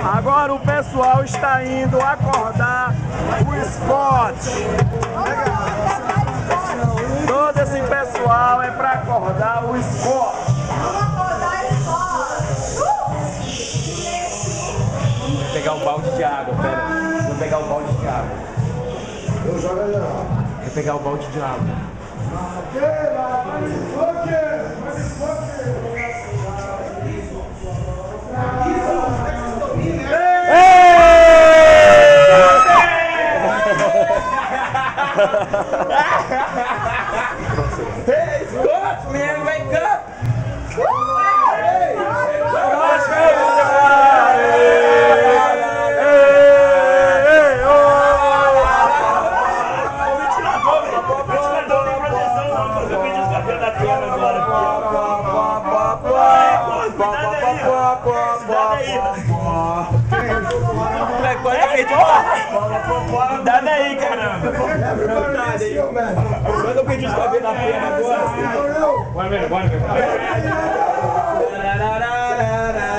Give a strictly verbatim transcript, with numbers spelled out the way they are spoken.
Agora o pessoal está indo acordar o esporte. Todo esse pessoal é para acordar o esporte. Vou pegar o balde de água, pera. Vou pegar o balde de água. Eu jogo ali, ó. Vou pegar o balde de água. Hey, Scott, man, wake up! Cuidado aí, caramba. Quando eu pedi os cabelos na perna agora. Bora ver, bora ver.